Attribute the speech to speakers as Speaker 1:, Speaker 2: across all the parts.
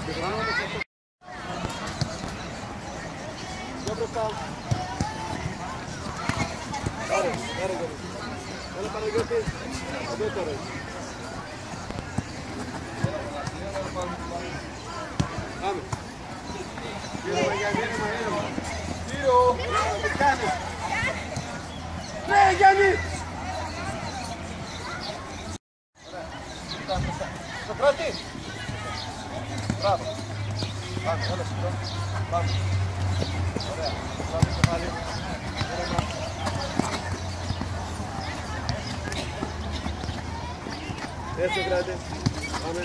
Speaker 1: Πιο μπροστά. Πάρε, πάρε Γιώργο. Έλα Παναγιώτη. Εδώ τώρα. Πάμε. Ήρεμα Γιάννη, ήρεμα. Κύριο, τι κάνεις. Ναι Γιάννη. Σοκράτη. Μπράβο. Πάμε, όλα σύντομα. Πάμε. Ωραία. Πάμε και πάλι. Ήρεμα. Έτσι Σοκράτη. Πάμε.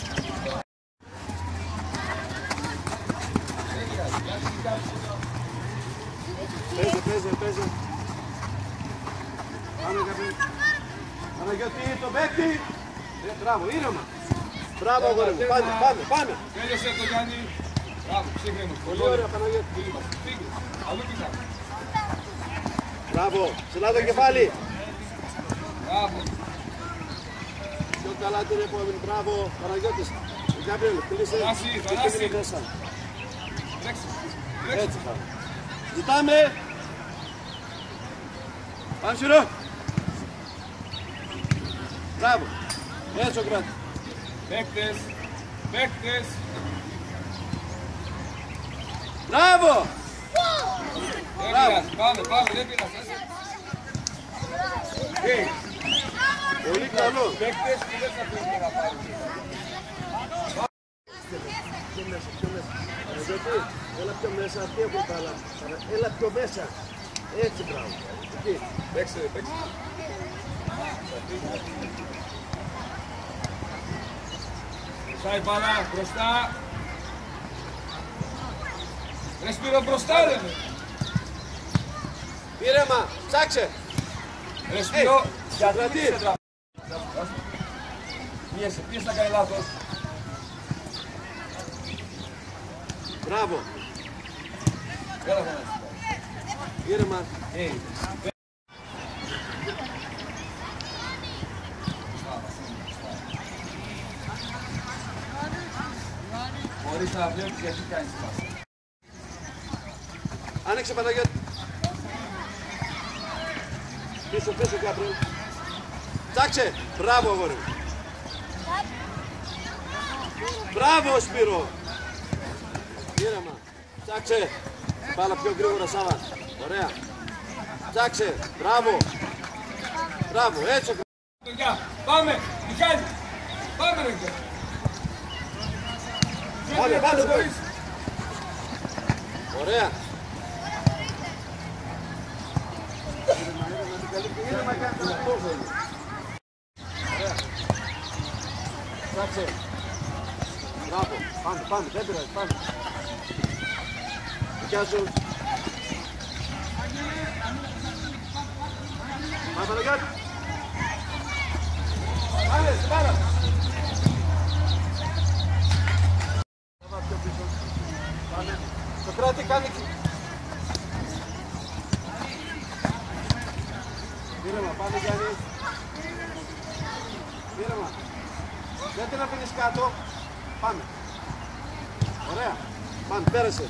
Speaker 1: Παίζε. Πάμε κάποιοι. Παναγιώτη, το παίκτη. Μπράβο, ήρεμα. Μπράβο, αγόρι μου. Πάμε.
Speaker 2: Τέλειωσε το Γιάννη. Μπράβο, ψύχρεμος.
Speaker 1: Πολύ ωραία, Παναγιώτη.
Speaker 2: Φύγε. Αλλού κοιτά.
Speaker 1: Μπράβο, ψηλά το κεφάλι.
Speaker 2: Μπράβο.
Speaker 1: Πιο καλά την επόμενη. Μπράβο, Παναγιώτης. Γκάμπριελ, κλείσε.
Speaker 2: Θανάση.
Speaker 1: Μέσα.
Speaker 2: Τρέξε.
Speaker 1: Έτσι πάμε. Ζητάμε. Πάμε σειρό. Μπράβο. Έτσι ο Κράτη.
Speaker 2: Παίκτες.
Speaker 1: Μπράβο.
Speaker 2: Δεν πειράζει. Πάμε, δεν πειράζει.
Speaker 1: Πολύ καλό.
Speaker 2: Παίκτες που δεν θα πρέπει να πάρουν.
Speaker 1: Πιο μέσα. Παναγιώτη, έλα πιο μέσα. Τι έχουν τα άλλα. Έλα πιο μέσα. Έτσι μπράβο. Εκεί.
Speaker 2: Παίξε. Σάι μπάλα, μπροστά. Ρε Σπύρο, μπροστά ρε.
Speaker 1: Ήρεμα, ψάξε.
Speaker 2: Ρε Σπύρο, γιατί
Speaker 1: Κρατή.
Speaker 2: Πίεσε, να κάνει λάθος.
Speaker 1: Μπράβο.
Speaker 2: Έλα Θανάση.
Speaker 1: Ήρεμα.
Speaker 2: Μπορείς να βλέπεις γιατί κάνεις πάσα.
Speaker 1: Άνοιξε Παναγιώτη. Πίσω, Γκάμπριελ. Ψάξε. Μπράβο, αγόρι. Μπράβο, Σπύρο. Ήρεμα. Ψάξε. Πάλα πιο γρήγορα, Σάβα. Ωραία. Ψάξε. Μπράβο, έτσι.
Speaker 2: Πάμε, Μιχάλη. Πάμε ρε γεια.
Speaker 1: Πάμε, γόρι. Ωραία. Ήρεμα, κάνει τον αυτό. Ωραία. Ψάξε. Μπράβο. Πάμε. Δεν πειράζει. Πάμε. Δικιά σου. Πάμε Παναγιώτη. Πάμε, στην πάρα. Πάμε πιο πίσω. Πάμε. Σοκράτη, κάνει. Ήρεμα, πάμε Γιάννη. Ήρεμα. Δεν την αφήνεις κάτω. Πάμε. Ωραία. Πάμε, πέρασε.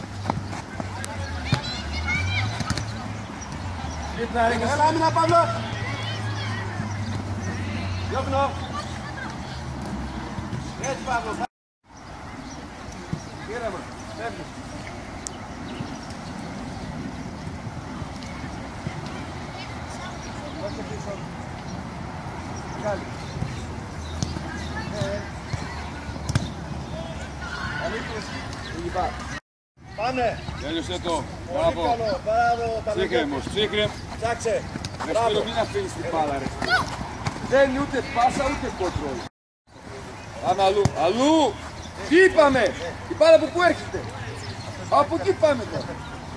Speaker 1: Έλα, άμυνα, Παύλο. Διώχνω. Έτσι, Παύλο. Ήρεμα, φεύγει. Δώσε πίσω. Βγάλει. Αλήθως. Πάμε.
Speaker 2: Τέλειωσε το.
Speaker 1: Πολύ καλό. Μπράβο,
Speaker 2: Ψύχρεμος.
Speaker 1: Ψάξε.
Speaker 2: Ρε Σπύρο, μην αφήνεις την μπάλα ρε. Δεν είναι ούτε πάσα ούτε κοντρόλ. Πάμε αλλού. Τι είπαμε. Η μπάλα από πού έρχεται. Από εκεί πάμε τώρα.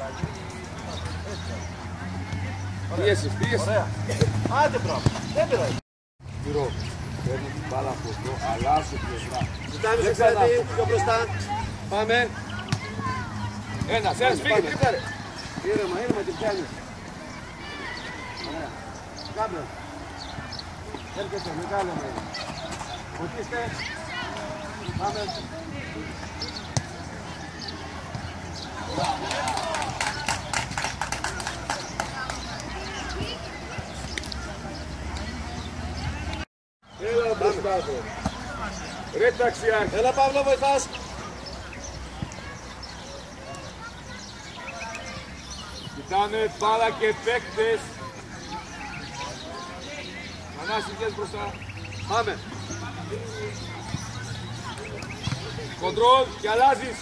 Speaker 2: Πίεσες.
Speaker 1: Ωραία. Άντε, μπράβο. Δεν πειράζει.
Speaker 2: Σπύρο, παίρνει την μπάλα από εδώ, αλλάζω πλευρά.
Speaker 1: Ζητάμε στο κράτη, πιο μπροστά. Πάμε.
Speaker 2: Ένας, φύγε, τρίπλα.
Speaker 1: Ήρεμα, την πιάνεις. Ωραία. Κάμπλα. Έρχεται, μεγάλο μέρο. Βοηθήστε. Πάμε.
Speaker 2: Έλα μπροστά του. Ρε ταξιάρχη.
Speaker 1: Έλα Παύλο, βοηθάς.
Speaker 2: Κοιτάνε μπάλα και παίκτες. Μανάση, βγες μπροστά.
Speaker 1: Πάμε.
Speaker 2: Κοντρόλ και αλλάζεις.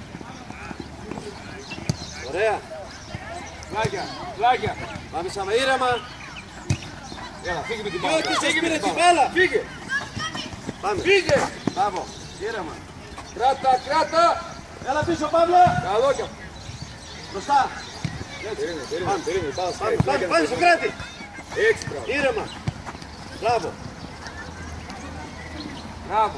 Speaker 1: Ωραία.
Speaker 2: Φλάκια, φλάκια.
Speaker 1: Πάμε σαν ήρεμα.
Speaker 2: Έλα, φύγε με την
Speaker 1: Και
Speaker 2: μπάλα.
Speaker 1: ό,τι σας
Speaker 2: Φύγε με
Speaker 1: πήρε
Speaker 2: την
Speaker 1: την
Speaker 2: μπάλα.
Speaker 1: μπάλα.
Speaker 2: Φύγε,
Speaker 1: Πάμε.
Speaker 2: φύγε.
Speaker 1: Μπράβο. Ήρεμα.
Speaker 2: Κράτα, κράτα.
Speaker 1: Έλα πίσω Παύλο.
Speaker 2: Καλό κι αυτό.
Speaker 1: Μπροστά.
Speaker 2: Περίμενε, πάω
Speaker 1: Πάμε στο κράτη.
Speaker 2: Έτσι, μπράβο.
Speaker 1: Ήρεμα. Μπράβο.
Speaker 2: Μπράβο.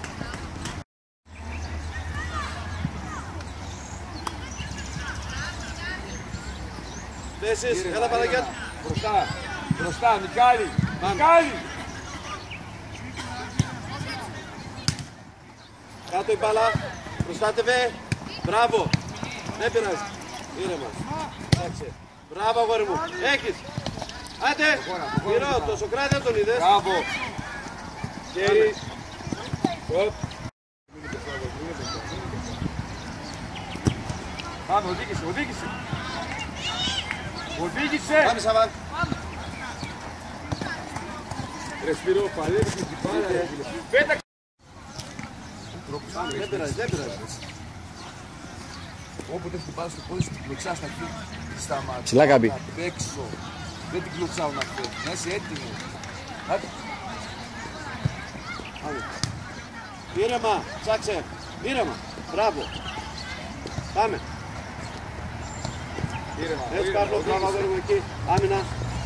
Speaker 1: Θέσεις. Έλα Παναγιώτη.
Speaker 2: Μπροστά, μπροστά, Μικάλη. Μικάλη.
Speaker 1: Κάτω η μπάλα. Προστάτευε. Μπράβο. Δεν πειράζει. Ήρεμα. Εντάξει. Μπράβο αγόρι μου. Έχεις. Άντε. Γυρώ. Το Σοκράτη δεν τον είδες.
Speaker 2: Μπράβο. Χέρι. Οπ. Πάμε, οδήγησε, οδήγησε. Οδήγησε.
Speaker 1: Πάμε Σαββά.
Speaker 2: Ρε Σπύρο, παλεύεις με την μπάλα, ρε φίλε. Πέταξε.
Speaker 1: Δεν πειράζει. Δεν πειράζει.
Speaker 2: Όποτε την πας στο πόδι σου, την κλωτσάς να φύγει. Σταματά.
Speaker 3: Ψηλά κάμπι.
Speaker 2: Να παίξω. Δεν την κλωτσάω να φύγει. Να είσαι έτοιμο. Άντε.
Speaker 1: Ήρεμα. Ψάξε. Ήρεμα. Μπράβο. Πάμε.
Speaker 2: Ήρεμα.
Speaker 1: Έτσι Παύλο. Μπράβο αγόρι μου εκεί. Άμυνα.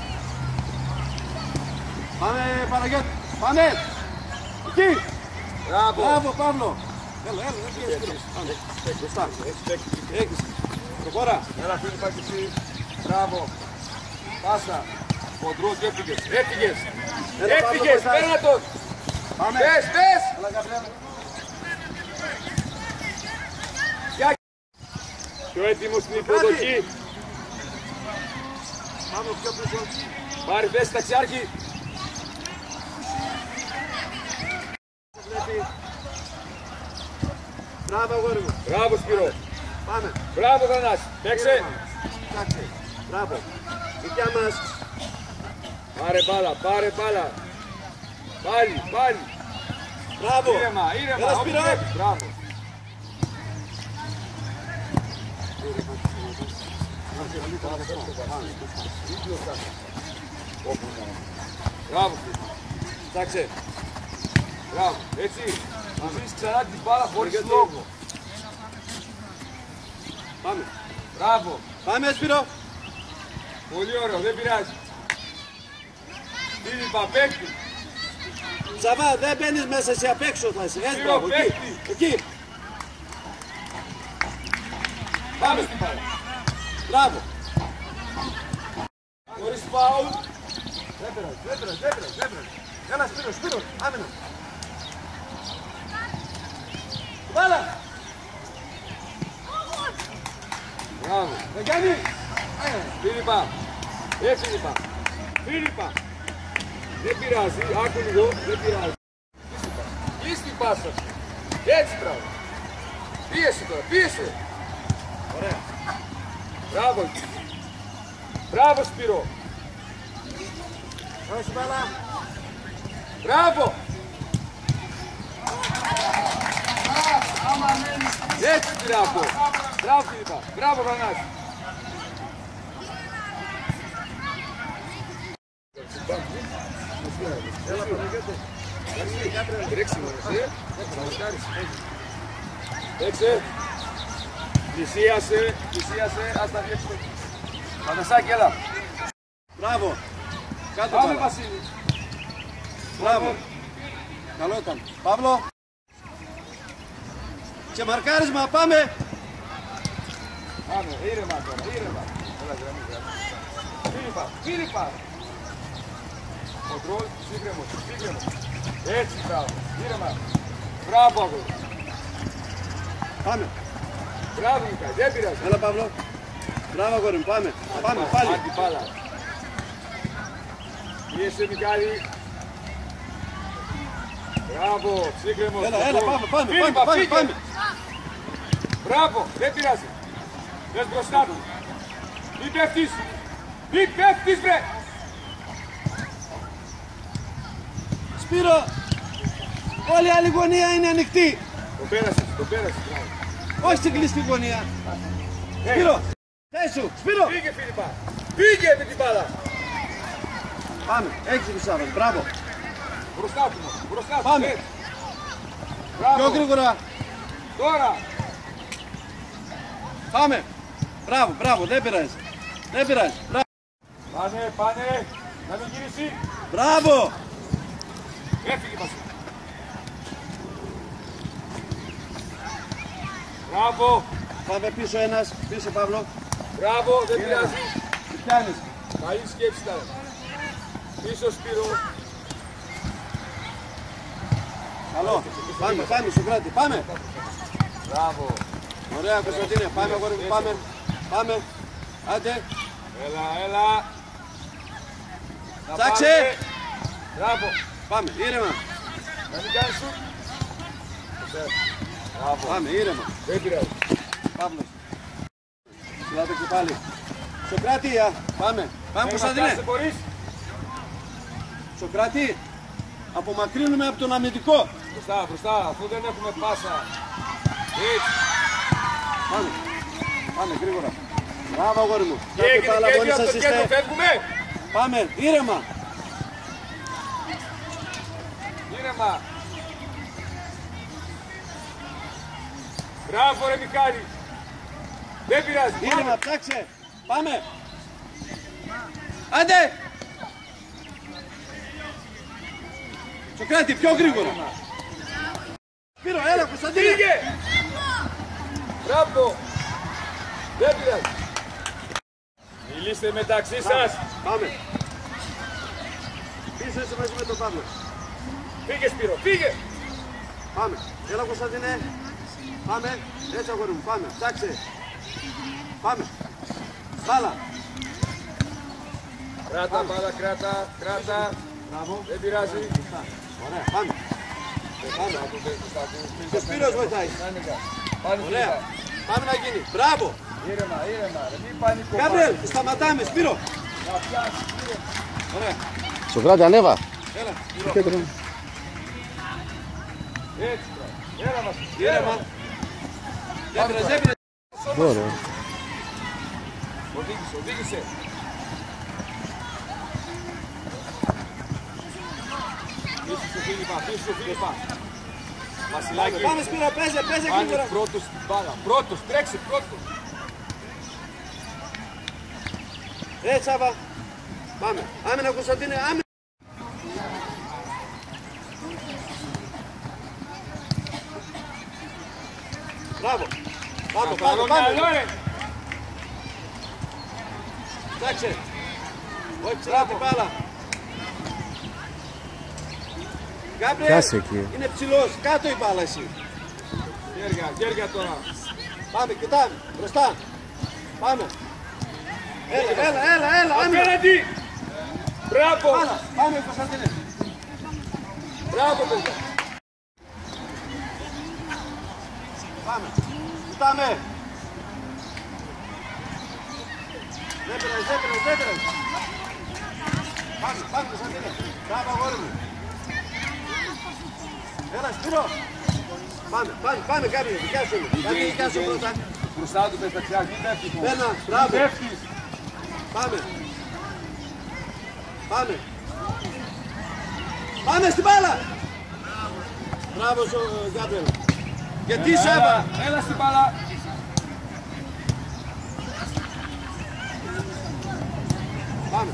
Speaker 1: Πάμε Παναγιώτη. Πάμε. Εκεί.
Speaker 2: Μπράβο.
Speaker 1: Μπράβο Παύλο. Έλα, έλα. Δεν πιέζεις πίσω. Πάμε. Μπροστά. Έχεις. Προχώρα.
Speaker 2: Έλα φίλοι, πάει και εσύ. Μπράβο. Πάσα. Κοντρόλ και έφυγες. Έφυγες.
Speaker 1: Έλα, Παύλο,
Speaker 2: Έφυγες.
Speaker 1: βοηθάς.
Speaker 2: Παίρνα τον.
Speaker 1: Πάμε.
Speaker 2: Πες, πες.
Speaker 1: Έλα Γαβριέλα.
Speaker 2: Πιο έτοιμος στην υποδοχή.
Speaker 1: Πάμε πιο πίσω.
Speaker 2: Πάρει θέση ταξιάρχη.
Speaker 1: Βλέπει. Μπράβο αγόρι μου.
Speaker 2: Μπράβο Σπύρο.
Speaker 1: Πάμε.
Speaker 2: Μπράβο Θανάση. Παίξε.
Speaker 1: Κάτσε. Μπράβο. Δικιά μας.
Speaker 2: Πάρε μπάλα, πάρε μπάλα. Πάλι, πάλι.
Speaker 1: Μπράβο.
Speaker 2: Ήρεμα, ήρεμα.
Speaker 1: Έλα
Speaker 2: Όπου
Speaker 1: Σπύρο.
Speaker 2: βλέπεις. Μπράβο. Μπράβο Σπύρο.
Speaker 1: Κάτσε.
Speaker 2: Μπράβο. Έτσι. Να βρεις ξανά την μπάλα χωρίς λόγο.
Speaker 1: Πάμε.
Speaker 2: Μπράβο.
Speaker 1: Πάμε Σπύρο.
Speaker 2: Πολύ ωραίο, δεν πειράζει. Φίλοι Παπέκτη.
Speaker 1: Σαββά, δεν μπαίνεις μέσα εσύ απ' έξω θα είσαι. Έτσι,
Speaker 2: Σπύρο,
Speaker 1: μπράβο, εκεί.
Speaker 2: παίχτη.
Speaker 1: Εκεί.
Speaker 2: Πάμε στην μπάλα.
Speaker 1: Μπράβο.
Speaker 2: Χωρίς φάουλ.
Speaker 1: Δεν πειράζει, δεν πειράζει, δεν πειράζει, δεν πειράζει. Έλα Σπύρο, Σπύρο, άμυνα. Βάλα.
Speaker 2: Μπράβο.
Speaker 1: Δεν κάνει.
Speaker 2: Φίλιππα. Φίλιππα. Φίλιππα. Δεν πειράζει. Άκου λίγο. Δεν πειράζει. Κλείς την πάσα σου. Έτσι μπράβο. Πίεσε τώρα. Πίεσε.
Speaker 1: Ωραία.
Speaker 2: Μπράβο. Μπράβο Σπύρο.
Speaker 1: Πάμε στην μπάλα.
Speaker 2: Μπράβο. Έτσι μπράβο. Μπράβο Φίλιππα. Μπράβο Θανάση.
Speaker 1: Έλα Παναγιώτη.
Speaker 2: Τρέξιμο, Παίξε. Πλησίασε, πλησίασε, ας τα διέξω. Πανασάκη, έλα.
Speaker 1: Μπράβο. Κάτω
Speaker 2: Πάμε
Speaker 1: μπάλα.
Speaker 2: Βασίλη.
Speaker 1: Μπράβο. Καλό ήταν. Παύλο. Και μαρκάρισμα, πάμε.
Speaker 2: Πάμε, ήρεμα τώρα, ήρεμα. Έλα, γραμμή. Φίλιππα, Φίλιππα. Κοντρόλ, σύγκρεμος, σύγκρεμος. Έτσι, μπράβο, ήρεμα. Μπράβο, αγόρι.
Speaker 1: Πάμε.
Speaker 2: Μπράβο Μιχάλη, δεν πειράζει.
Speaker 1: Έλα Παύλο. Μπράβο αγόρι μου, πάμε. Πάμε πάλι.
Speaker 2: Άντι πάλα. Πίεσε Μιχάλη. Μπράβο, ψύχρεμος.
Speaker 1: Έλα, πάμε.
Speaker 2: Μπράβο, δεν πειράζει. Δες μπροστά του. Μην πέφτεις. Μην πέφτεις βρε.
Speaker 1: Σπύρο, όλη η άλλη γωνία είναι ανοιχτή.
Speaker 2: Το πέρασες.
Speaker 1: Όχι στην κλειστή γωνία. Σπύρο, θέσου, Σπύρο.
Speaker 2: Φύγε Φίλιππα. Φύγε με την μπάλα.
Speaker 1: Πάμε, έχεις την Σάββα, μπράβο.
Speaker 2: Μπροστά του.
Speaker 1: Πάμε.
Speaker 2: Έτσι. Μπράβο.
Speaker 1: Πιο γρήγορα.
Speaker 2: Τώρα.
Speaker 1: Πάμε. Μπράβο, δεν πειράζει. Μπράβο.
Speaker 2: Πάνε. Να μην γυρίσει.
Speaker 1: Μπράβο.
Speaker 2: Έφυγε μας. Μπράβο.
Speaker 1: Πάμε πίσω ένας, πίσω Παύλο.
Speaker 2: Μπράβο, δεν πειράζει.
Speaker 1: Τι πιάνεις.
Speaker 2: Καλή σκέψη ήταν. Πίσω Σπύρο.
Speaker 1: Καλό. Πάμε, Σοκράτη, πάμε.
Speaker 2: Μπράβο.
Speaker 1: Ωραία, Κωνσταντίνε, πάμε αγόρι μου, πάμε. Άντε.
Speaker 2: Έλα. Να
Speaker 1: Ψάξε.
Speaker 2: πάμε. Μπράβο.
Speaker 1: Πάμε, ήρεμα.
Speaker 2: Να μην κάνεις σου. Μπράβο.
Speaker 1: Πάμε, ήρεμα.
Speaker 2: Δεν πειράζει.
Speaker 1: Παύλος. Συλλάτε και πάλι. Σοκράτη, πάμε. Πάμε Κωνσταντίνε.
Speaker 2: Μπορείς.
Speaker 1: Σοκράτη, απομακρύνουμε από τον αμυντικό.
Speaker 2: Μπροστά, αφού δεν έχουμε πάσα. Έτσι.
Speaker 1: Πάμε γρήγορα. Μπράβο αγόρι μου.
Speaker 2: Και έγινε
Speaker 1: πάλα,
Speaker 2: και
Speaker 1: μόνοι
Speaker 2: από
Speaker 1: σας
Speaker 2: το κέντρο,
Speaker 1: είστε.
Speaker 2: φεύγουμε.
Speaker 1: Πάμε, ήρεμα.
Speaker 2: Ήρεμα. Μπράβο ρε Μιχάλη. Δεν πειράζει.
Speaker 1: Ήρεμα, ψάξε. Πάμε. Άντε. Σοκράτη, πιο γρήγορα. Σπύρο, έλα Κωνσταντίνε.
Speaker 2: Φύγε. Μπράβο. Δεν πειράζει. Μιλήστε μεταξύ σας.
Speaker 1: Πάμε. Πίσω είσαι μαζί με τον Παύλο.
Speaker 2: Φύγε Σπύρο, φύγε.
Speaker 1: Πάμε. Έλα Κωνσταντίνε. Πάμε. Έτσι αγόρι μου, πάμε. Ψάξε. Πάμε. Μπάλα.
Speaker 2: Κράτα μπάλα, κράτα.
Speaker 1: Μπράβο.
Speaker 2: Δεν πειράζει.
Speaker 1: Ωραία, πάμε. Και ο Σπύρος βοηθάει.
Speaker 2: Πάνε
Speaker 1: Ωραία.
Speaker 2: Φίλιππα.
Speaker 1: Πάμε να γίνει. Μπράβο.
Speaker 2: Ήρεμα, ρε, μην πανικό.
Speaker 1: Γκάμπριελ, σταματάμε. Σπύρο.
Speaker 2: Να πιάσεις, Σπύρο.
Speaker 1: Ωραία.
Speaker 3: Σοκράτη, ανέβα.
Speaker 1: Έλα.
Speaker 2: Έτσι, μπράβο. Έλα μας.
Speaker 1: Ήρεμα. Δεν πειράζει.
Speaker 3: Ωραία.
Speaker 2: Οδήγησε. Πίσω στο Φίλιππα. Βασιλάκη.
Speaker 1: Πάμε Σπύρο, παίζε
Speaker 2: Πάνε
Speaker 1: γρήγορα.
Speaker 2: πρώτος στην μπάλα. Πρώτος, τρέξε πρώτος.
Speaker 1: Σάβα. Πάμε. Άμυνα Κωνσταντίνε, άμυνα. Μπράβο. Πάμε. Κοιτάξτε. Όχι ψηλά την μπάλα. Γκάμπριελ,
Speaker 3: Πιάσε εκεί.
Speaker 1: είναι ψηλός. Κάτω η μπάλα εσύ.
Speaker 2: Χέρια τώρα.
Speaker 1: Πάμε, κοιτάμε. Μπροστά. Πάμε. Έλα. Άμυνα.
Speaker 2: Απέναντι. Μπράβο.
Speaker 1: Πάμε Κωνσταντίνε.
Speaker 2: Μπράβο παιδιά.
Speaker 1: Πάμε. Κοιτάμε. Δεν πειράζει. Πάμε Κωνσταντίνε. Μπράβο αγόρι μου. Έλα Σπύρο. Πάμε Γκάμπριελ. Δικιά σου πρώτα.
Speaker 2: Μπροστά του πες δεξιά, μην πέφτεις.
Speaker 1: Πένα, μπράβο.
Speaker 2: Πέφτεις.
Speaker 1: Πάμε στην μπάλα. Μπράβο σου Γκάμπριελ. Γιατί Σάβα.
Speaker 2: Έλα στην μπάλα.
Speaker 1: Πάμε.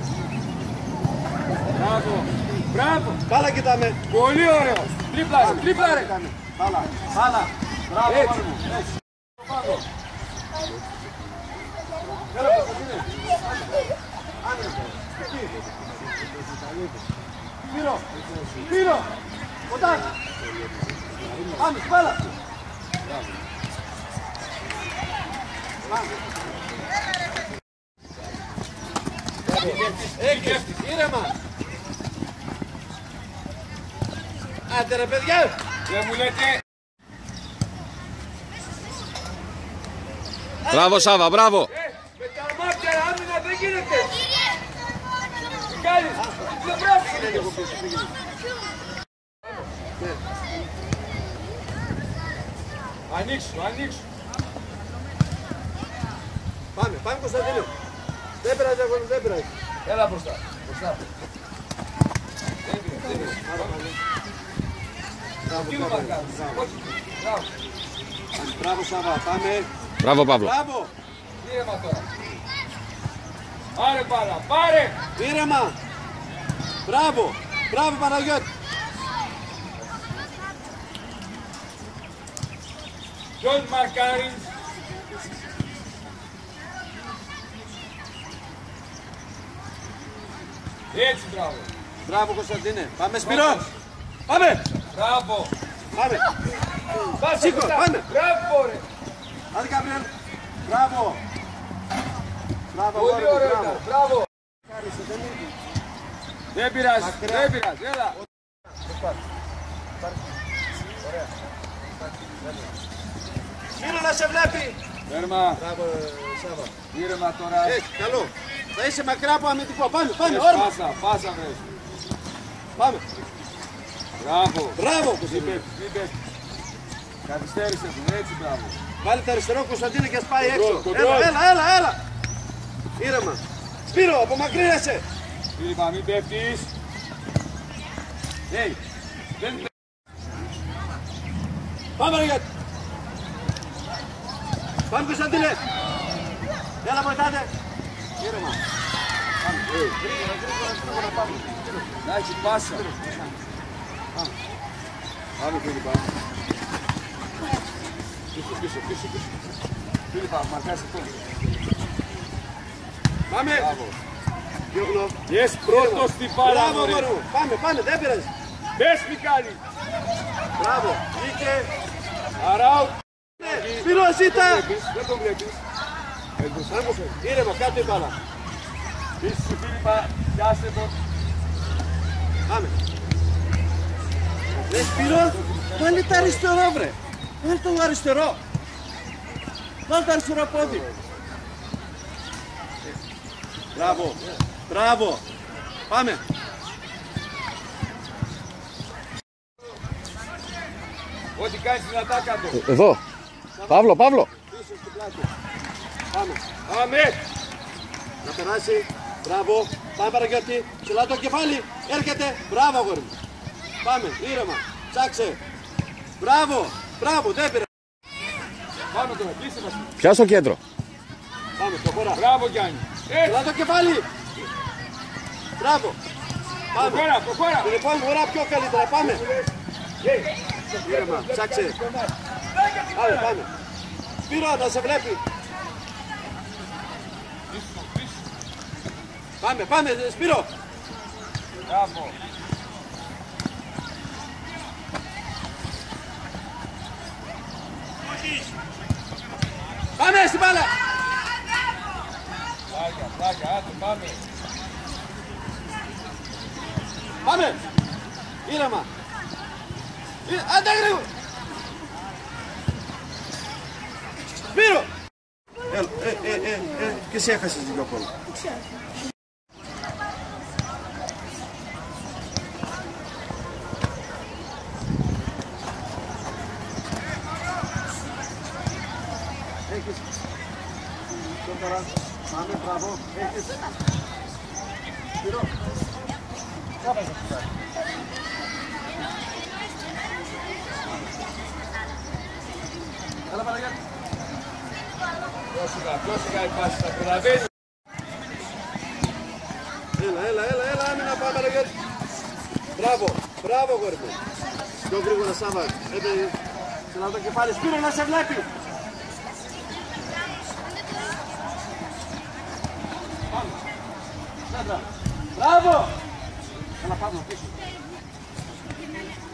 Speaker 2: Μπράβο.
Speaker 1: Μπάλα κοιτάμε.
Speaker 2: Πολύ ωραίο. Τρίπλα ρε.
Speaker 1: Μπάλα. Μπράβο.
Speaker 2: Έτσι.
Speaker 1: Πάμε. Έλα Κωνσταντίνε. Άμυνα. Σπύρο. Κοντά. Πάμε, μπάλα. Έχεις, ήρεμα. Άντε ρε παιδιά.
Speaker 2: Δεν μου λέτε.
Speaker 3: Μπράβο Σάβα, μπράβο.
Speaker 2: Με τα μάτια άμυνα δεν γίνεται. Τι κάνεις. Δεν πρέπει. Ανοίξου, ανοίξου.
Speaker 1: Πάμε, πάμε Κωνσταντίνο. Δεν πειράζει αγώνα, δεν πειράζει.
Speaker 2: Έλα μπροστά. Μπροστά. Δεν πειράζει. Τι μου μαρκάρεις. Μπράβο.
Speaker 1: Μπράβο Σάβα, πάμε.
Speaker 3: Μπράβο Παύλο.
Speaker 1: Μπράβο.
Speaker 2: Ήρεμα τώρα. Πάρε πάρα, πάρε.
Speaker 1: Ήρεμα. Μπράβο. Μπράβο Παναγιώτη.
Speaker 2: Ποιον μαρκάρεις. Έτσι, μπράβο.
Speaker 1: Μπράβο Κωνσταντίνε. Πάμε Σπυρό. Πάμε.
Speaker 2: Μπράβο.
Speaker 1: Πάμε.
Speaker 2: Πάσε
Speaker 1: Σήκω,
Speaker 2: μπροστά.
Speaker 1: πάμε.
Speaker 2: Μπράβο, ρε.
Speaker 1: Άντε Καμπριέλ. Μπράβο. Μπράβο,
Speaker 2: Πολύ
Speaker 1: αγόρι μου,
Speaker 2: ωραίο
Speaker 1: μπράβο.
Speaker 2: ήταν. Μπράβο. Δεν πειράζει,
Speaker 1: Μακριά.
Speaker 2: δεν πειράζει. Έλα.
Speaker 1: Μείνω να σε βλέπει.
Speaker 2: Τέρμα.
Speaker 1: Μπράβο Σάβα.
Speaker 2: Ήρεμα τώρα.
Speaker 1: Καλό. Θα είσαι μακριά από αμυντικό. Πάμε, πάμε,
Speaker 2: Βρες,
Speaker 1: όρμα.
Speaker 2: Πάσα, πάσα βρες.
Speaker 1: Πάμε.
Speaker 2: Μπράβο.
Speaker 1: Μπράβο
Speaker 2: Μην
Speaker 1: Κωνσταντίνε.
Speaker 2: πέφτεις, μην πέφτεις. Καθυστέρησε τον, έτσι μπράβο.
Speaker 1: Βάλε τα αριστερό Κωνσταντίνε και ας πάει
Speaker 2: Κοντρόλ,
Speaker 1: έξω.
Speaker 2: κοντρόλ.
Speaker 1: Έλα. Ήρεμα. Σπύρο, απομακρύνεσαι.
Speaker 2: Ήρεμα, μην πέφτεις.
Speaker 1: Hey.
Speaker 2: Δεν
Speaker 1: Πάμε ρε γιατί. Πάμε Κωνσταντίνε. Έλα βοηθάτε. Ήρεμα. Πάμε. Γρήγορα να πάμε.
Speaker 2: να έχει πάσα.
Speaker 1: Πάμε Φίλιππα.
Speaker 2: Πίσω. Φίλιππα, μαρκάσε το.
Speaker 1: Πάμε. Διώχνω.
Speaker 2: Yes, πρώτος στην πάρα.
Speaker 1: Μπράβο αγόρι μου. Πάμε, δεν πειράζει.
Speaker 2: Μπες Μικάλη.
Speaker 1: Μπράβο. Βγήκε.
Speaker 2: Αράουτ.
Speaker 1: Σπύρο ζήτα.
Speaker 2: Δεν τον βλέπεις.
Speaker 1: Ήρεμα, κάτω η μπάλα.
Speaker 2: Πίσω σου Φίλιππα, πιάσε τον.
Speaker 1: Πάμε. Ρε Σπύρο, βάλε το αριστερό βρε. Βάλε το αριστερό. Βάλε το αριστερό πόδι. Μπράβο. Πάμε.
Speaker 2: Ό,τι κάνεις δυνατά κάτω.
Speaker 3: Εδώ. Παύλο.
Speaker 1: Πίσω στην πλάτη. Πάμε.
Speaker 2: Αμέ.
Speaker 1: Να περάσει. Μπράβο. Πάμε Παναγιώτη. Ψηλά το κεφάλι. Έρχεται. Μπράβο αγόρι μου. Πάμε. Ήρεμα. Ψάξε. Μπράβο. Δεν πειράζει.
Speaker 2: Πάμε τώρα, κλείσε μας.
Speaker 3: Πιάσ' το κέντρο.
Speaker 1: Πάμε. Προχωρά.
Speaker 2: Μπράβο Γιάννη.
Speaker 1: Ψηλά το κεφάλι. Μπράβο. Πάμε.
Speaker 2: Προχώρα.
Speaker 1: Την επόμενη φορά πιο καλύτερα. Πάμε. Ήρεμα. Ψάξε. Πάμε. Σπύρο να σε βλέπει. Πάμε. Σπύρο.
Speaker 2: Μπράβο.
Speaker 1: Πάμε στην μπάλα.
Speaker 2: Πλάγια, άντε πάμε.
Speaker 1: Πάμε. Ήρεμα. Άντε γρήγορα. Σπύρο. Έλα. Και εσύ έχασες δύο κόλλα. Έχεις. Τώρα. Πάμε, μπράβο. Έχεις. Σπύρο. Έλα Παναγιώτη.
Speaker 2: Πιο σιγά η πάση, θα προλαβαίνει.
Speaker 1: Έλα, άμυνα πάμε Παναγιώτη. Μπράβο γόρι μου. Πιο γρήγορα Σάβα. Ψηλά το κεφάλι. Σπύρο να σε βλέπει. Πάμε. Σέντρα. Μπράβο. Έλα Παύλο πίσω.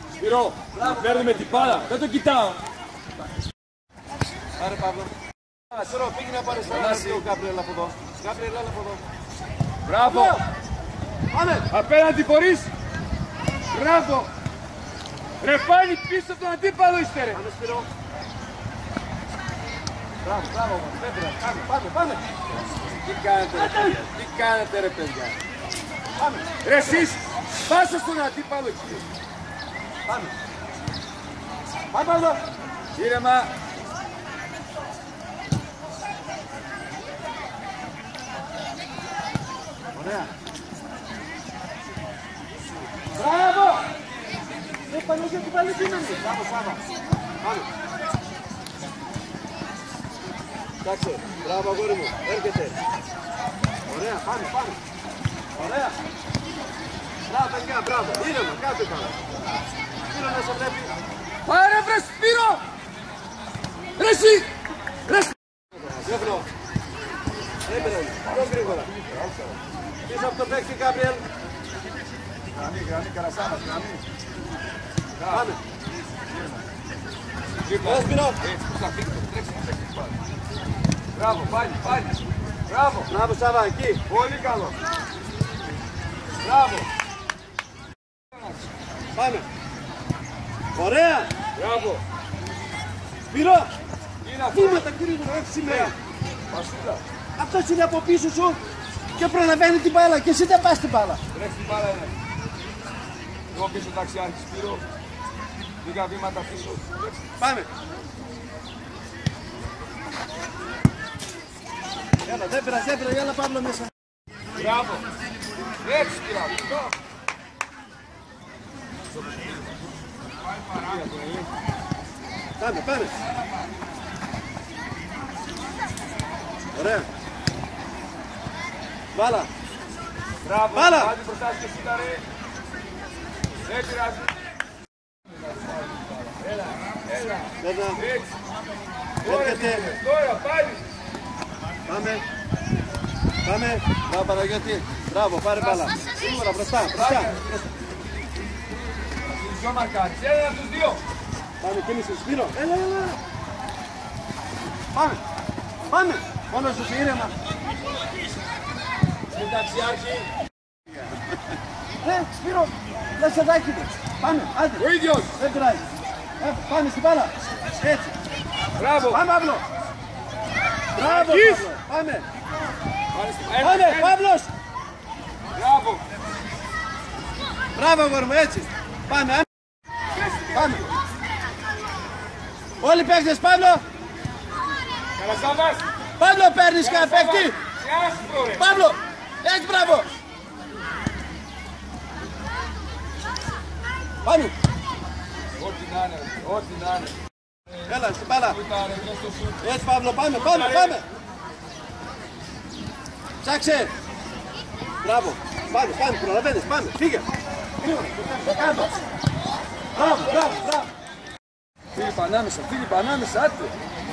Speaker 2: Σπύρο, να παίρνουμε την μπάλα. Δεν το κοιτάω.
Speaker 1: Πάρε Παύλο. Τώρα πήγαινε να πάρει ο Γκάμπριελ από εδώ. Γκάμπριελ, έλα από εδώ.
Speaker 2: Μπράβο.
Speaker 1: Πάμε.
Speaker 2: Απέναντι μπορείς. Μπράβο. Ρε πάλι πίσω από τον αντίπαλο είστε ρε.
Speaker 1: Πάμε Σπύρο. Μπράβο, μπράβο. Πάμε.
Speaker 2: Τι κάνετε ρε παιδιά. Τι κάνετε ρε παιδιά.
Speaker 1: Πάμε.
Speaker 2: Ρε εσείς. Πάσα στον αντίπαλο εκεί.
Speaker 1: Πάμε. Πάμε εδώ.
Speaker 2: Ήρεμα.
Speaker 1: Ωραία. Μπράβο! Παναγία του πάλι δύναμη. Μπράβο Σάβα. Πάμε. Κάτσε. Μπράβο αγόρι μου. Έρχεται. Ωραία. Πάμε. Ωραία. Μπράβο παιδιά. Μπράβο. Ήρεμα. Κάτσε τώρα. Σπύρο να σε βλέπει.
Speaker 2: Πάρε βρε Σπύρο. Ρε εσύ. Ρε
Speaker 1: Διώχνω. Έμπαινε. Πιο γρήγορα. Πίσω από το παίκτη Γκάμπριελ.
Speaker 2: Γραμμή, Καρασάβας, γραμμή.
Speaker 1: Πάμε.
Speaker 2: Έλα
Speaker 1: Σπύρο.
Speaker 2: Έτσι, πώς θα φύγει, τρέξει. Μπράβο, πάλι. Μπράβο.
Speaker 1: Μπράβο Σάβα, εκεί.
Speaker 2: Πολύ καλό. Μπράβο.
Speaker 1: Πάμε. Ωραία.
Speaker 2: Μπράβο.
Speaker 1: Σπύρο.
Speaker 2: Είναι αυτό.
Speaker 1: Βήματα κύριε του έχει σήμερα.
Speaker 2: Πασούλα.
Speaker 1: Αυτός είναι από πίσω σου και προλαβαίνει την μπάλα και εσύ δεν πας την μπάλα.
Speaker 2: Τρέξει την μπάλα είναι. Εγώ πίσω ταξιάρχη Σπύρο. Λίγα βήματα πίσω.
Speaker 1: Πάμε. Έλα, δεν πειράζει, έλα Παύλο μέσα.
Speaker 2: Μπράβο. Έτσι Σπύρο.
Speaker 1: Πάμε. Ωραία. Μπάλα.
Speaker 2: Μπράβο.
Speaker 1: Μπάλα.
Speaker 2: Άντε μπροστά σου και εσύ ρε. Δεν πειράζει. Έλα.
Speaker 1: Παίρνα.
Speaker 2: Έτσι.
Speaker 1: Έρχεται.
Speaker 2: Τώρα πάλι.
Speaker 1: Πάμε. Μπράβο Παναγιώτη. Μπράβο, πάρε μπάλα. Σίγουρα μπροστά.
Speaker 2: Δυο μαρκάρεις. Ένα από τους δύο.
Speaker 1: Πάμε, κίνηση, Σπύρο. Έλα. Πάμε. Μόνο σου ήρεμα.
Speaker 2: Συνταξιάρχη.
Speaker 1: Σπύρο, λασσαδάκι μου. Πάμε, άντε.
Speaker 2: Ο ίδιος.
Speaker 1: Δεν πειράζει. Πάμε στην μπάλα. Έτσι.
Speaker 2: Μπράβο.
Speaker 1: Πάμε, Παύλο. Μπράβο,
Speaker 2: Αρχής.
Speaker 1: Παύλο. Πάμε,
Speaker 2: Πάμε.
Speaker 1: Παύλος.
Speaker 2: Μπράβο.
Speaker 1: Μπράβο, αγόρι μου, έτσι. Πάμε. Όλοι οι παίκτες, Παύλο.
Speaker 2: Καρασάβας.
Speaker 1: Παύλο, παίρνεις κανένα παίκτη.
Speaker 2: Άσπρο ρε.
Speaker 1: Παύλο, έτσι, μπράβο. Πάμε.
Speaker 2: Ό,τι να είναι.
Speaker 1: Έλα, στην μπάλα.
Speaker 2: Κοίταρε, βρες το σουτ.
Speaker 1: Έτσι, Παύλο, πάμε. Ψάξε. Μπράβο. Πάμε, προλαβαίνεις, πάμε. Φύγε. Κάτω. Μπράβο.
Speaker 2: Φίλιππ ανάμεσα, άντε.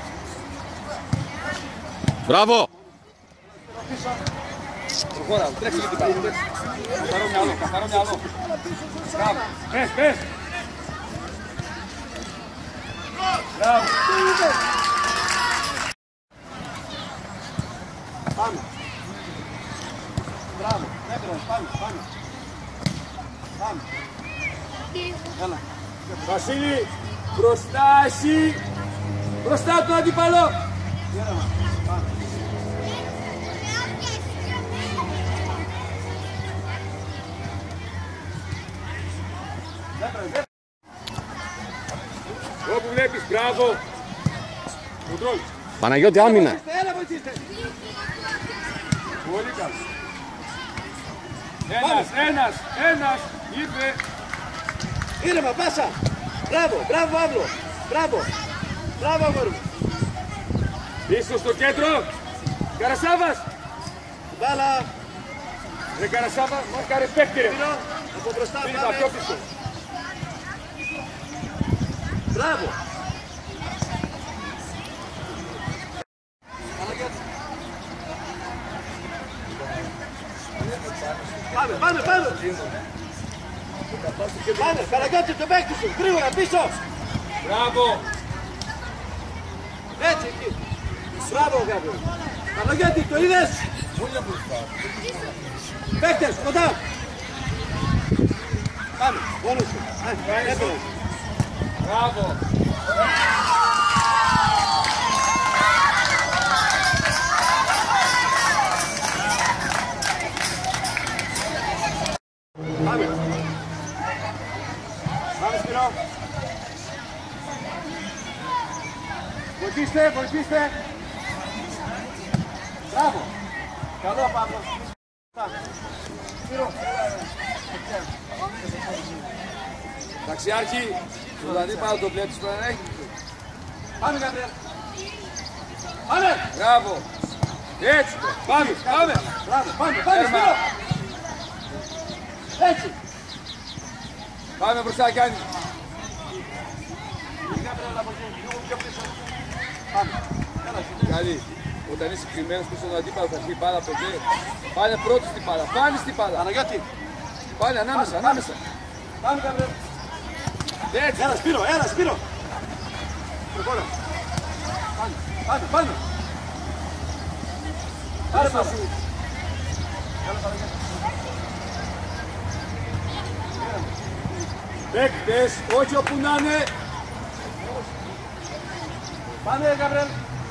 Speaker 3: Μπράβο.
Speaker 2: Προχώρα, τρέξει λίγο την μπάλα. Καθαρό μυαλό. Μπράβο. Πες. Μπράβο.
Speaker 1: Πάμε. Μπράβο. Πάμε. Έλα.
Speaker 2: Βασίλη, μπροστά εσύ. Μπροστά του αντίπαλο.
Speaker 1: Ήρεμα. Πάμε.
Speaker 2: Όπου βλέπεις, μπράβο. Κοντρόλ.
Speaker 3: Παναγιώτη, άμυνα.
Speaker 1: Έλα, βοηθήστε.
Speaker 2: Πολύ καλό. Ένας. Ήρθε.
Speaker 1: Ήρεμα, πάσα. Μπράβο, Παύλο. Μπράβο, αγόρι μου.
Speaker 2: Πίσω στο κέντρο. Καρασάβας.
Speaker 1: Μπάλα.
Speaker 2: Ρε Καρασάβα, μάρκαρε παίκτη ρε.
Speaker 1: Πίνω. Από μπροστά,
Speaker 2: Φίλιππα, πιο
Speaker 1: πάμε.
Speaker 2: πίσω.
Speaker 1: Μπράβο. Πάμε. Πάμε, Καραγιώτη, το παίκτη σου, γρήγορα, πίσω.
Speaker 2: Μπράβο.
Speaker 1: Έτσι, εκεί. Μπράβο, Γάβρο. Παναγιώτη, το είδες. Παίκτες, κοντά. Πάμε, μόνος σου. Έπαιρες.
Speaker 2: Μπράβο.
Speaker 1: Πάμε. Πάμε, Σπυρό. Βοηθήστε, βοηθήστε. Μπράβο. Καλό, Παύλο. Σπύρο.
Speaker 2: Ταξιάρχη, δηλαδή πάνω το πλέον της πρέπει.
Speaker 1: Πάμε, Γαβριέλ. Πάμε.
Speaker 2: Μπράβο. Έτσι. Πάμε, πάμε.
Speaker 1: Μπράβο, πάμε, πάμε, Σπύρο. Έτσι.
Speaker 2: Πάμε μπροστά, Γιάννη. Καλή. Όταν είσαι κρυμμένος πίσω στον αντίπαλο θα βγει πάρα ποτέ. Πάνε πρώτοι στην μπάλα. Πάνε στην μπάλα.
Speaker 1: Παναγιώτη.
Speaker 2: Πάνε ανάμεσα, ανάμεσα.
Speaker 1: Πάμε, Γαβριέλ.
Speaker 2: Έτσι.
Speaker 1: Έλα, Σπύρο, έλα, Σπύρο. Προχώρα. Πάμε, πάμε, πάμε. Πάρε μαζί. Έλα, Παναγιώτη.
Speaker 2: Παίκτες, όχι όπου να είναι.
Speaker 1: Πάμε, Γαβριέλ.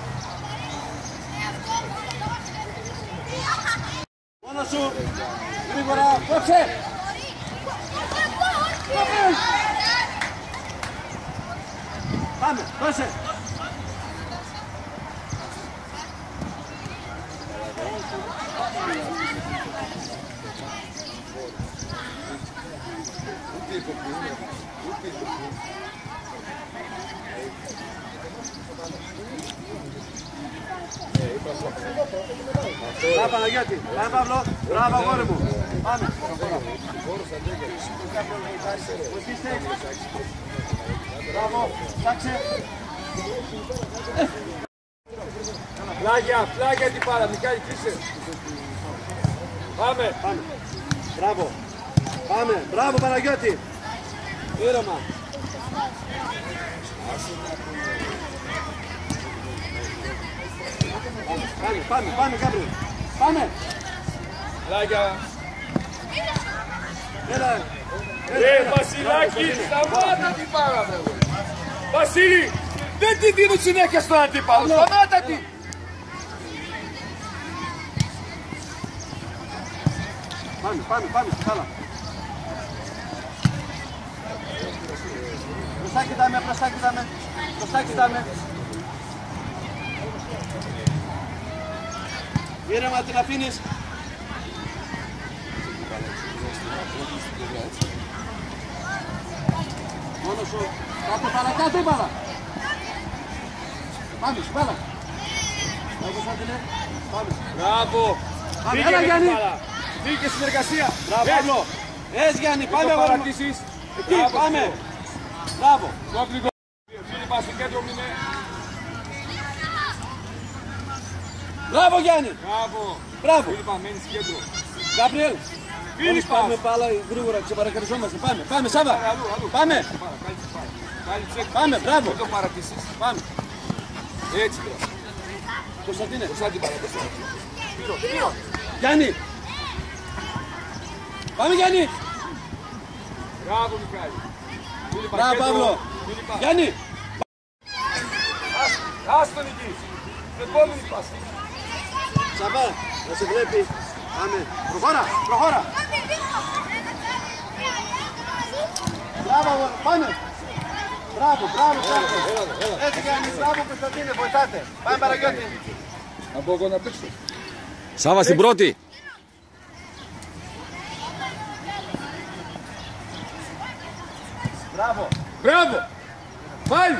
Speaker 1: Μόνο σου. Γρήγορα. Κόψε. Πάμε, δώσε. Πάμε, Παναγιώτη. Πάμε, Παύλο. Μπράβο, αγόρι μου. Πάμε. Βοηθήστε. Μπράβο. Ψάξε.
Speaker 2: Φλάγια, φλάγια την πάρα. Μικάλη, κλείσε. Πάμε.
Speaker 1: Πάμε. Μπράβο. Πάμε. Μπράβο, Παναγιώτη. Ήρεμα. Πάμε, πάμε, πάμε, Γάβρι. Πάμε.
Speaker 2: Φλάγια.
Speaker 1: Έλα.
Speaker 2: Βασιλάκη, σταμάτα την πάρα. Βασίλη, δεν τη δίνουν συνέχεια στον αντίπαλο. Σταμάτα την.
Speaker 1: Πάμε, πάμε, πάμε, καλά. Μπροστά κοιτάμε, μπροστά κοιτάμε. Μπροστά κοιτάμε. Ήρεμα, την αφήνεις. Μόνο σου. Κάτω μπάλα, κάτω η μπάλα. Πάμε, μπάλα. Όπως θα την είναι. Πάμε.
Speaker 2: Μπράβο.
Speaker 1: Πάμε, έλα Γιάννη.
Speaker 2: Βγήκε συνεργασία.
Speaker 1: Μπράβο, Παύλο. Γιάννη, πάμε αγόρι μου. Εκεί, πάμε. Μπράβο.
Speaker 2: Φίλιππα στο κέντρο μου είναι.
Speaker 1: Μπράβο, Γιάννη.
Speaker 2: Μπράβο.
Speaker 1: Μπράβο.
Speaker 2: Φίλιππα, μένεις κέντρο.
Speaker 1: Γαβριέλ.
Speaker 2: Φίλιππα.
Speaker 1: Πάμε πάλα γρήγορα, ξεπαρακαριζόμαστε. Πάμε, πάμε, Σάβα. Πάμε. Πάμε, μπράβο.
Speaker 2: Δεν το παρατήσεις.
Speaker 1: Πάμε.
Speaker 2: Έτσι τώρα.
Speaker 1: Κωνσταντίνε.
Speaker 2: Μπροστά την παρατήσεις.
Speaker 1: Γιάννη. Πάμε, Γιάννη.
Speaker 2: Μπράβο, Μικάλη. Φίλιππα,
Speaker 1: Μπράβο,
Speaker 2: κέντρο.
Speaker 1: Παύλο.
Speaker 2: Φίλιππα.
Speaker 1: Γιάννη.
Speaker 2: Άστον εκεί. Επόμενη πάση.
Speaker 1: Σαβά, να σε βλέπει. Πάμε. Προχώρα, προχώρα. Μπράβο, πάμε. Μπράβο, μπράβο, μπράβο. Έτσι Γιάννη, μπράβο Κωνσταντίνε, βοηθάτε. Πάμε Παναγιώτη.
Speaker 2: Από εγώ να παίξω.
Speaker 3: Σάβα στην πρώτη.
Speaker 1: Μπράβο.
Speaker 2: Μπράβο. Πάλι.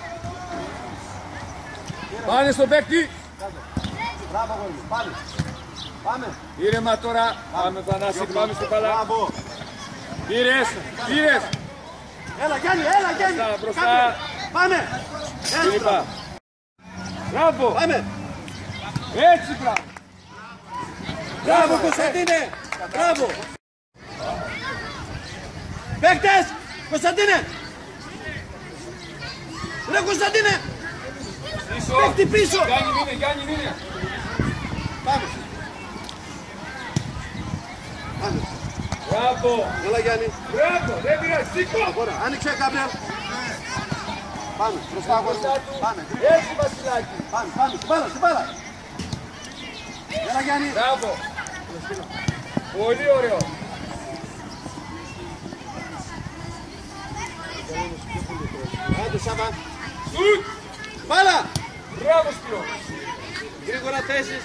Speaker 2: Πάνε στον παίκτη.
Speaker 1: Μπράβο, αγόρι μου, πάλι. Πάμε.
Speaker 2: Ήρεμα τώρα. Πάμε Θανάση, πάμε στην μπάλα.
Speaker 1: Μπράβο.
Speaker 2: Πήρες, πήρες.
Speaker 1: Έλα Γιάννη, έλα Γιάννη.
Speaker 2: Μπροστά.
Speaker 1: Κάτω. Πάμε. Έτσι,
Speaker 2: Φίλιππα. Μπράβο.
Speaker 1: πάμε.
Speaker 2: Έτσι μπράβο.
Speaker 1: Μπράβο Κωνσταντίνε. Μπράβο. Παίκτες. Κωνσταντίνε. Ρε Κωνσταντίνε. Παίχτη πίσω.
Speaker 2: Γιάννη είναι.
Speaker 1: Πάμε. Πάμε.
Speaker 2: Μπράβο.
Speaker 1: Έλα Γιάννη.
Speaker 2: Μπράβο, δεν πειράζει, σήκω.
Speaker 1: Ωραία, άνοιξε Γκάμπριελ. Πάμε, μπροστά αγόρι μου. Πάμε.
Speaker 2: Έτσι Βασιλάκη.
Speaker 1: Πάμε, στην μπάλα, στην μπάλα. Έλα Γιάννη.
Speaker 2: Μπράβο. Πολύ ωραίο.
Speaker 1: Άντε Σάβα.
Speaker 2: Σουτ.
Speaker 1: Μπάλα.
Speaker 2: Μπράβο Σπύρο.
Speaker 1: Γρήγορα θέσεις.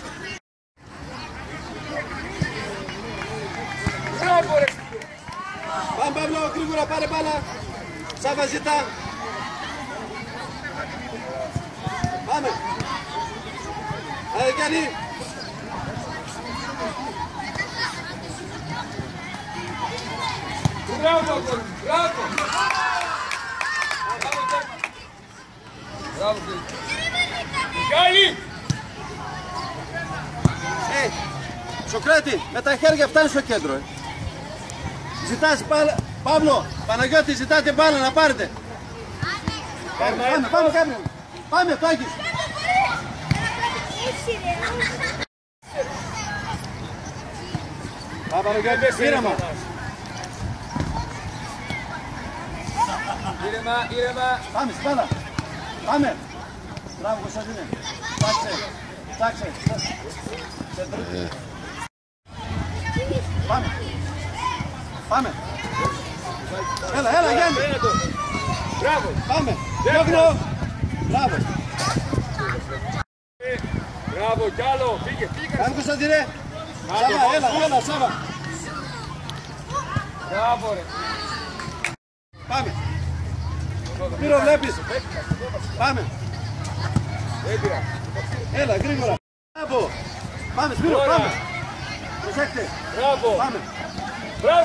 Speaker 2: Μπράβο ρε.
Speaker 1: Πάμε Παύλο, γρήγορα πάρε μπάλα. Σάβα ζητά. Πάμε. Άντε Γιάννη.
Speaker 2: Μπράβο, μπράβο. Μπράβο, Μιχάλη.
Speaker 1: Σοκράτη, με τα χέρια φτάνει στο κέντρο. Ζητάς μπάλα. Παύλο, Παναγιώτη, ζητάτε μπάλα να πάρετε. Πάμε, Γκάμπριελ. Πάμε, Τάκης. Πάμε, Παναγιώτη, ήρεμα.
Speaker 2: Ήρεμα.
Speaker 1: Πάμε, στην μπάλα. Πάμε. Μπράβο, Κωνσταντίνε. Τάξε. Πάμε. Έλα, Γιάννη.
Speaker 2: Μπράβο.
Speaker 1: Πάμε. Διώχνω. Μπράβο.
Speaker 2: Μπράβο, κι άλλο. Πήγε.
Speaker 1: Πάμε, Κωνσταντίνε. Σάβα, έλα, Σάβα.
Speaker 2: Μπράβο, ρε.
Speaker 1: Πάμε. Σπύρο, βλέπεις. Πάμε. Έλα, γρήγορα. Μπράβο. Πάμε, Σπύρο, πάμε. Προσέξτε.
Speaker 2: Μπράβο.
Speaker 1: Πάμε.
Speaker 2: Μπράβο.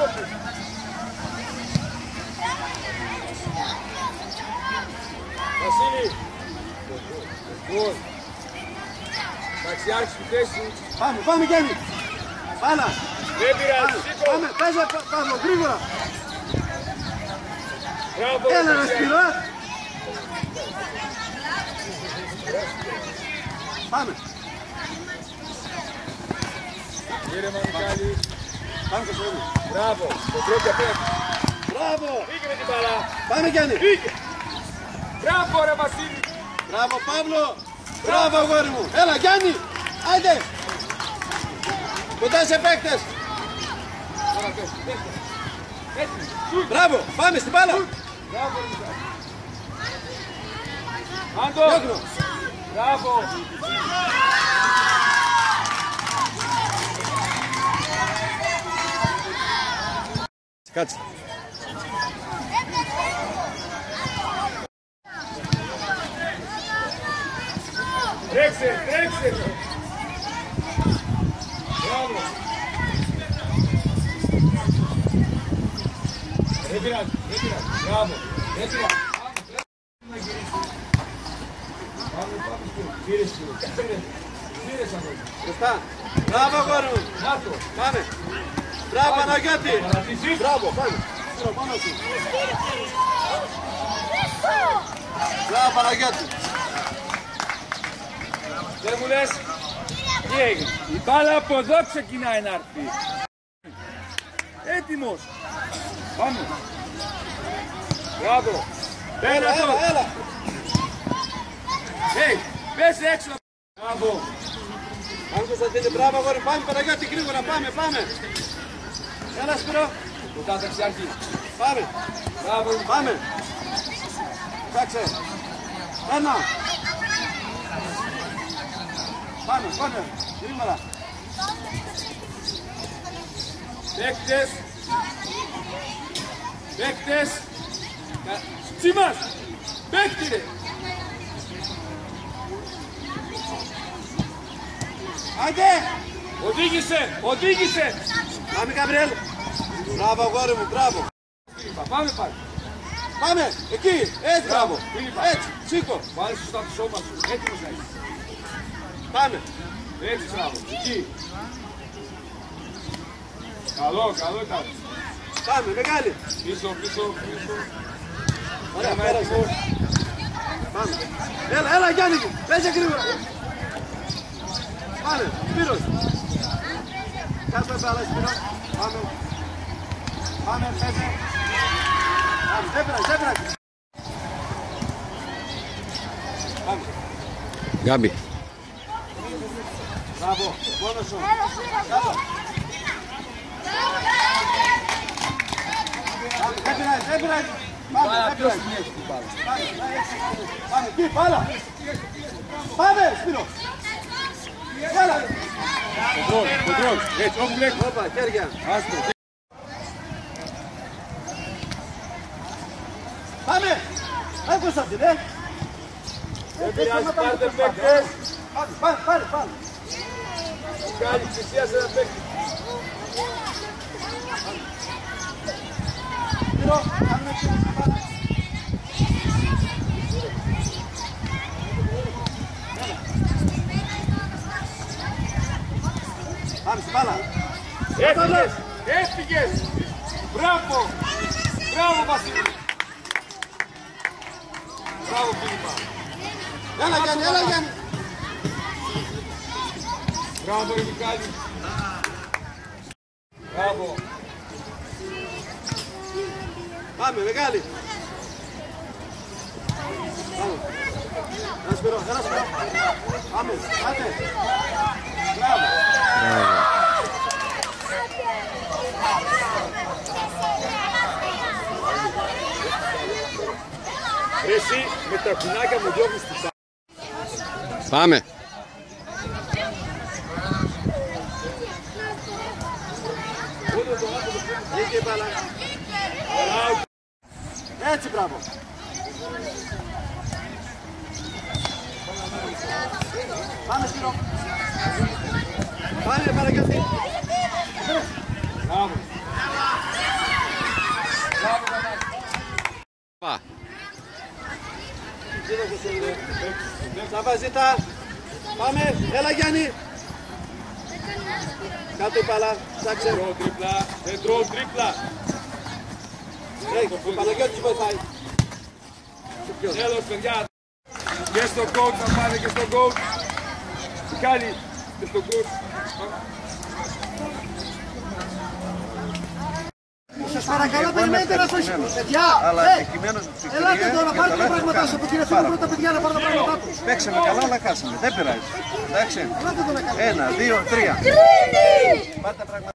Speaker 2: Βασίλη. Εντάξει, άρχισε τη θέση.
Speaker 1: Πάμε, Γιάννη. Μπάλα.
Speaker 2: Δεν πειράζει, σήκω.
Speaker 1: Πάμε, παίζε, Παύλο, γρήγορα.
Speaker 2: Μπράβο.
Speaker 1: Έλα, ρε Σπύρο. Πάμε.
Speaker 2: Ήρεμα, Μιχάλη.
Speaker 1: Πάμε, Κωνσταντίνε.
Speaker 2: Μπράβο. Το πρώτο απέναντι.
Speaker 1: Μπράβο.
Speaker 2: Πήγε με την μπάλα.
Speaker 1: Πάμε, Γιάννη.
Speaker 2: Πήγε. Μπράβο, ρε Βασίλη.
Speaker 1: Μπράβο, Παύλο. Μπράβο, αγόρι μου. Έλα, Γιάννη. Άντε. Κοντά σε παίκτες. Μπράβο. Πάμε στην μπάλα.
Speaker 2: Μπράβο, ρε Μιχάλη. Άντο.
Speaker 1: Διώχνω.
Speaker 2: Μπράβο.
Speaker 3: Κάτσε.
Speaker 2: Τρέξε. Μπράβο. Δεν πειράζει. Μπράβο. Δεν πειράζει. Πήρες αυτό.
Speaker 1: Μπροστά. Μπράβο, αγόρι μου.
Speaker 2: Να το.
Speaker 1: Πάμε. Μπράβο, Παναγιώτη.
Speaker 2: Παρατήσεις.
Speaker 1: Μπράβο, πάμε. Σπύρο, πάνω σου. Μπράβο, Παναγιώτη.
Speaker 2: Δεν μου λες. Τι έγινε. Η μπάλα από εδώ ξεκινάει να έρθει. Έτοιμος. Πάμε. Μπράβο.
Speaker 1: Έλα.
Speaker 2: Πες έξω. Μπράβο.
Speaker 1: Πάμε, Κωνσταντίνε, μπράβο, αγόρι. Πάμε, Παναγιώτη, γρήγορα. Πάμε. Έλα, Σπύρο.
Speaker 2: Κοντά θα ξιάρχει.
Speaker 1: Πάμε.
Speaker 2: Μπράβο.
Speaker 1: Πάμε. Κάτσε. Ένα. Πάμε. Γρήγορα.
Speaker 2: Παίκτες. Τσίμας. Παίκτη ρε.
Speaker 1: Άντε.
Speaker 2: Οδήγησε.
Speaker 1: Πάμε, Γκάμπριελ. Μπράβο, αγόρι μου, μπράβο.
Speaker 2: Πάμε πάλι.
Speaker 1: Πάμε, εκεί. Έτσι, μπράβο. Έτσι, σήκω.
Speaker 2: Βάλε σωστά το σώμα σου. Έτοιμος να είσαι.
Speaker 1: Πάμε.
Speaker 2: Έτσι, μπράβο. Εκεί. Καλό ήταν.
Speaker 1: Πάμε, μεγάλη.
Speaker 2: Πίσω.
Speaker 1: Ωραία, πέρασε. Πάμε. Έλα Γιάννη, παίζε γρήγορα. Πάνε, Σπύρος. Κάτω μπάλα Σπύρο. Πάμε, παίζε. Δεν πειράζει. Πάμε.
Speaker 3: Γκάμπι.
Speaker 1: Μπράβο, μόνος σου. Δεν πειράζει. Πάμε, εκεί, πάλα. Πάμε, Σπύρο. Έλα.
Speaker 2: Κοντρόλ, έτσι, όπου βλέπεις.
Speaker 1: Όπα, χέρια.
Speaker 2: Άστο.
Speaker 1: Πάμε. Πάμε Κωνσταντίν,
Speaker 2: Δεν πειράζει, πάρτε παίκτες.
Speaker 1: Πάρε.
Speaker 2: Κάνει θυσία σε ένα παίκτη.
Speaker 1: Σπύρο, κάνουμε έτσι. Πάμε στην μπάλα.
Speaker 2: Έφυγες. Μπράβο Βασίλη. Μπράβο Φίλιππα.
Speaker 1: Έλα Γιάννη.
Speaker 2: Μπράβο Μιχάλη. Μπράβο.
Speaker 1: Πάμε, μεγάλη. Πάμε. Έλα Σπύρο. Πάμε, άντε. Μπράβο.
Speaker 2: Ρε εσύ με τα κουνάκια μου διώχνεις την πά.
Speaker 3: Πάμε.
Speaker 1: Εκεί μπάλα. Έτσι, μπράβο. Πάμε Σπύρο. Πάμε, παρακαλώ.
Speaker 2: Μπράβο.
Speaker 3: Πά.
Speaker 1: Σαββαζίτα. Πάμε, έλα Γιάννη. Κάτω η μπάλα, ψάξε.
Speaker 2: Κεντρόλ τρίπλα.
Speaker 1: Ο Παναγιώτης βοηθάει.
Speaker 2: Τέλος παιδιά. Και στο coach θα πάνε και στο coach. Μιχάλη και στο coach.
Speaker 4: Σας παρακαλώ, περιμένετε να σας... Παιδιά, ελάτε τώρα, πάρτε τα πράγματά σας από την αφήνω πρώτα παιδιά να πάρουν τα πράγματά τους.
Speaker 5: Παίξαμε καλά, αλλά χάσαμε. Δεν πειράζει. Εντάξει.
Speaker 4: Ελάτε τώρα να κάνετε.
Speaker 5: 1, 2, 3.
Speaker 4: Κρίνη!
Speaker 5: Πάρτε τα πράγματα.